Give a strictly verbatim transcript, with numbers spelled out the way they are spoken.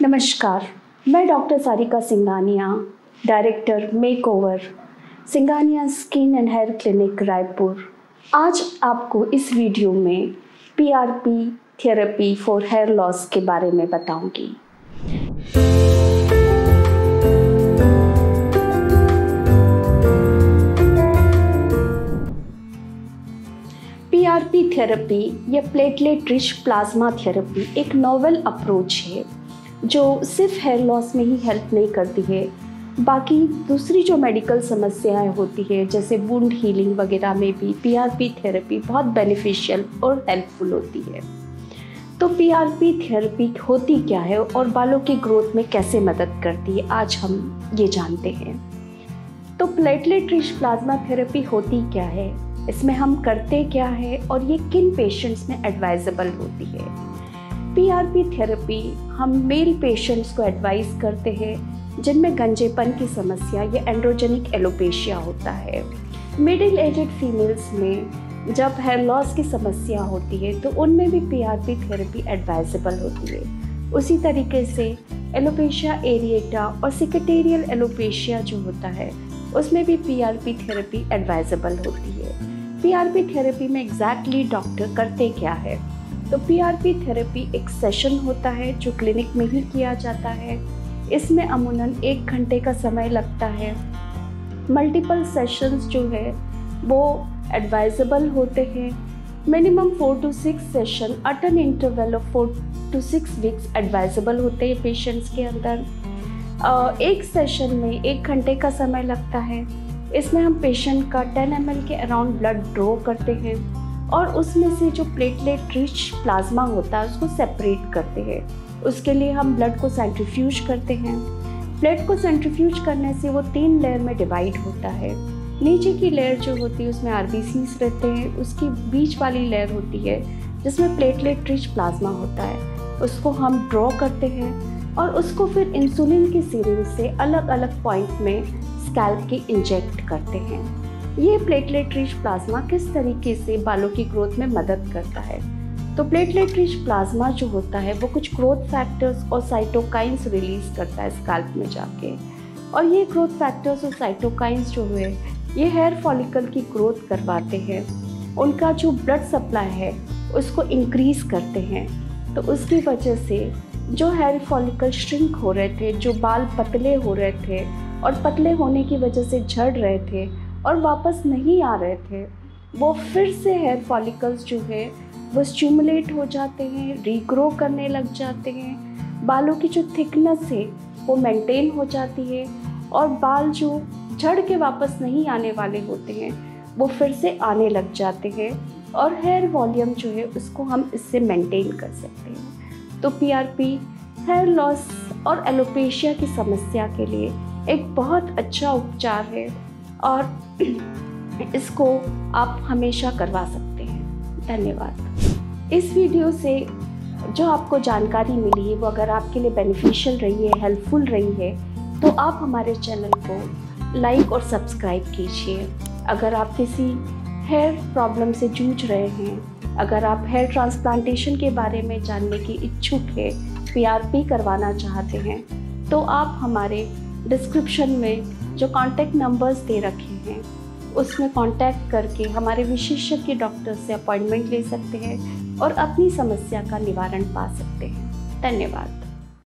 नमस्कार, मैं doctor Sarika Singhania, director makeover Singhania skin and hair clinic Raipur. आज आपको इस वीडियो में PRP therapy for hair loss के बारे में बताऊंगी। पीआरपी थेरेपी या प्लेटलेट रिच प्लाज्मा थेरेपी एक नोवेल अप्रोच है जो सिर्फ हेयर लॉस में ही हेल्प नहीं करती है, बाकी दूसरी जो मेडिकल समस्याएं होती है जैसे वुंड हीलिंग वगैरह में भी पीआरपी थेरेपी बहुत बेनिफिशियल और हेल्पफुल होती है। तो पीआरपी थेरेपी होती क्या है और बालों की ग्रोथ में कैसे मदद करती है, आज हम ये जानते हैं। तो प्लेटलेट रिच प्लाज्मा थेरेपी होती क्या है, इसमें हम करते क्या है और ये किन पेशेंट्स में एडवाइजेबल होती है। पीआरपी थेरेपी हम मेल पेशेंट्स को एडवाइस करते हैं जिनमें गंजेपन की समस्या या एंड्रोजेनिक एलोपेशिया होता है। मिडिल एजेड फीमेल्स में जब हेयर लॉस की समस्या होती है तो उनमें भी पीआरपी थेरेपी एडवाइजेबल होती है। उसी तरीके से एलोपेशिया एरिएटा और सिकेटेरियल एलोपेशिया जो होता है उसमें भी पीआरपी थेरेपी एडवाइजेबल होती है। पीआरपी थेरेपी में एग्जैक्टली डॉक्टर करते क्या है, तो पीआरपी थेरेपी एक सेशन होता है जो क्लिनिक में ही किया जाता है। इसमें अमूमन एक घंटे का समय लगता है। मल्टीपल सेशंस जो है वो एडवाइजेबल होते हैं। Minimum four to six session at an interval of four to six weeks advisable होते हैं पेशेंट्स के अंदर। एक सेशन में एक घंटे का समय लगता है। इसमें हम पेशेंट का टेन एम एल के अराउंड ब्लड ड्रॉ करते हैं और उसमें से जो प्लेटलेट रिच प्लाज्मा होता है उसको सेपरेट करते हैं। उसके लिए हम ब्लड को सेंट्रीफ्यूज करते हैं। ब्लड को सेंट्रीफ्यूज करने से वो तीन लेयर में डिवाइड होता है। नीचे की लेयर जो होती है उसमें आरबीसीज रहते हैं, उसकी बीच वाली लेयर होती है जिसमें प्लेटलेट रिच प्लाज्मा होता है। उसको हम ड्रॉ करते हैं और उसको फिर इंसुलिन की सीरिंज से अलग अलग पॉइंट में स्कैल्प के इंजेक्ट करते हैं। ये प्लेटलेट रिच प्लाज्मा किस तरीके से बालों की ग्रोथ में मदद करता है, तो प्लेटलेट रिच प्लाज्मा जो होता है वो कुछ ग्रोथ फैक्टर्स और साइटोकाइंस रिलीज करता है स्कैल्प में जाके, और ये ग्रोथ फैक्टर्स और साइटोकाइंस जो है ये हेयर फॉलिकल की ग्रोथ करवाते हैं। उनका जो ब्लड सप्लाई है उसको इंक्रीज करते हैं। तो उसकी वजह से जो हेयर फॉलिकल श्रिंक हो रहे थे, जो बाल पतले हो रहे थे और पतले होने की वजह से झड़ रहे थे और वापस नहीं आ रहे थे, वो फिर से हेयर फॉलिकल्स जो है वो स्टिमुलेट हो जाते हैं, रीग्रो करने लग जाते हैं। बालों की जो थिकनेस है वो मेंटेन हो जाती है और बाल जो झड़ के वापस नहीं आने वाले होते हैं वो फिर से आने लग जाते हैं और हेयर वॉल्यूम जो है उसको हम इससे मेंटेन कर सकते हैं। तो पीआरपी हेयर लॉस और एलोपेशिया की समस्या के लिए एक बहुत अच्छा उपचार है और इसको आप हमेशा करवा सकते हैं। धन्यवाद। इस वीडियो से जो आपको जानकारी मिली है वो अगर आपके लिए बेनिफिशियल रही है, हेल्पफुल रही है, तो आप हमारे चैनल को लाइक और सब्सक्राइब कीजिए। अगर आप किसी हेयर प्रॉब्लम से जूझ रहे हैं, अगर आप हेयर ट्रांसप्लांटेशन के बारे में जानने की इच्छुक है, पीआरपी करवाना चाहते हैं, तो आप हमारे डिस्क्रिप्शन में जो कांटेक्ट नंबर्स दे रखे हैं उसमें कांटेक्ट करके हमारे विशेषज्ञ डॉक्टर से अपॉइंटमेंट ले सकते हैं और अपनी समस्या का निवारण पा सकते हैं। धन्यवाद।